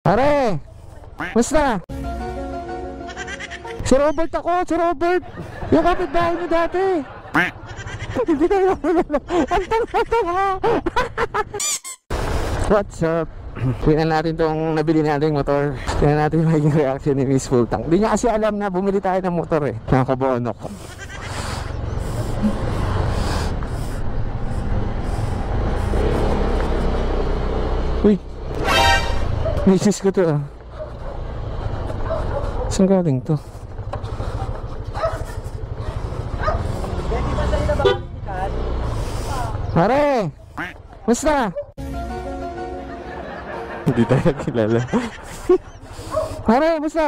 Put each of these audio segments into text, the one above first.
Pare! Basta! Si Robert ako! Si Robert! Yung kapitbahay niyo dati! Hindi na yung antang-antang ha! What's up? Tingnan natin tong nabili nating motor. Tingnan natin magiging reaction ni Miss Full Tank. Hindi niya kasi alam na bumili tayo ng motor eh. Nakakabonok. Uy! Misis ko to ah. Saan galing to? Pare! Basta! Hindi tayo kilala. Pare, basta!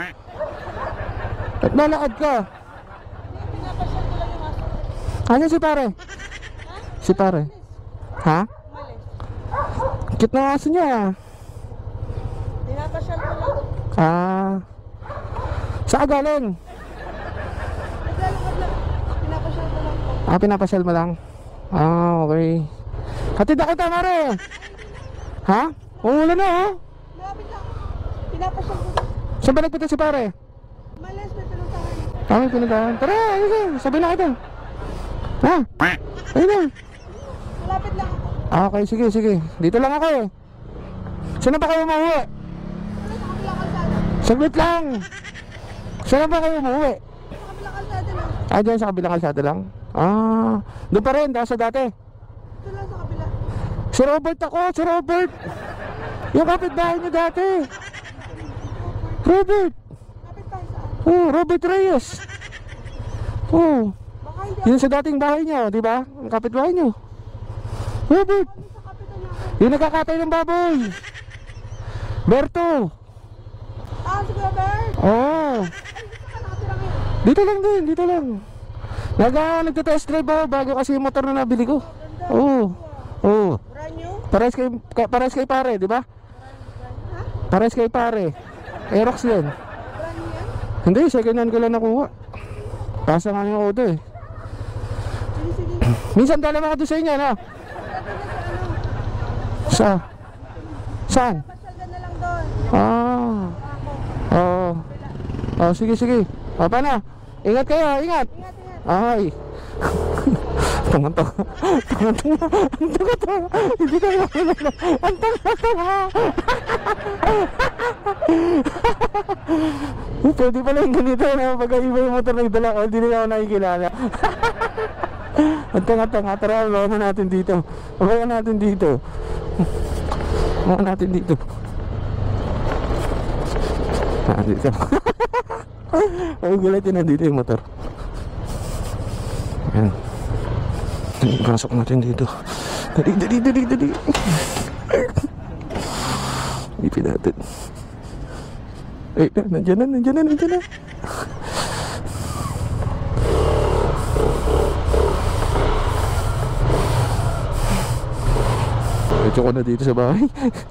At malakad ka? Ano si pare? Si pare? Ha? Cute na aso niya. Pinapasyal ko lang. Saan galing? Pinapasyal ko lang. Pinapasyal mo lang? Okay. Hatid ako tamare. Ha? Umulan na ha? Malapit lang. Pinapasyal ko lang. Saan ba nagpunta si pare? Malas, may pinuntahan. May pinuntahan. Tara, ayun. Sabi na kita. Ha? Ayun na. Malapit lang ako. Okay, sige, sige. Dito lang ako eh. Saan ba kayo umuwi? Sa kabilang kalsada. Saglit lang. Saan ba kayo umuwi? Sa kabilang kalsada lang. Dyan sa kabilang kalsada lang? Doon pa rin, sa dati. Ito lang sa kabila. Si Robert ako, si Robert. Yung kapitbahay niyo dati. Robert. Kapit tayo saan? Oh, Robert Reyes. Oh, Baka hindi yun sa dating bahay niyo, di ba? Ang kapitbahay niyo. Robert. ako sa kapitan niya. Yung nagkakatay ng baboy. Berto. Si Kuya Bert. Oh, Ay, dito ka nakatira ngayon. dito lang din, dito lang. Nagtitest drive ako bago kasi yung motor na nabili ko. Oh. Oh. Brand new? Pares kay pare, di ba? Ha? Pares kay pare. Aerox din. Brand new yan? Hindi, second hand ko lang nakuha. Pasa nga yung auto eh. Sige, sige. Minsan dalam ako doon sa inyo, no? Saan? Pasyal ka na lang doon. Oo. Oh, sige, sige. Paano? Ingat kayo, ingat. Ingat, ingat. Ay. Tanga-tanga. Tanga-tanga. Tanga-tanga. Hindi ka lang kilala. Ang tanga-tanga. Pwede pala yung ganito na pag-iba yung motor na idala ko. Hindi nila ako nakikilala. Ang tanga-tanga. Tara, bawa natin dito. Bawa natin dito. Bawa natin dito. Dito. Ay, gulat yun. Nandito yung motor. Ayan. Pasok natin dito. Dali. Ipin natin. Eh, nandiyan na. Ito ko na dito sa bahay.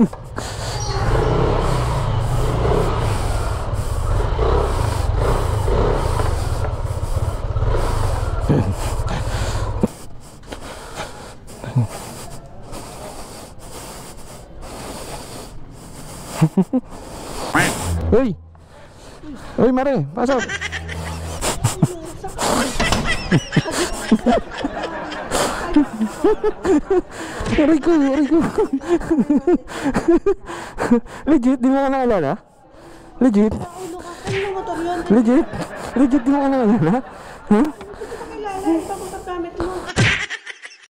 Uy! Uy, Mare, pasok! Aray ko! Legit, di mo ka naalala? Legit? Ulo ka. Ano yung motor yun? Legit, di mo ka naalala? Ha?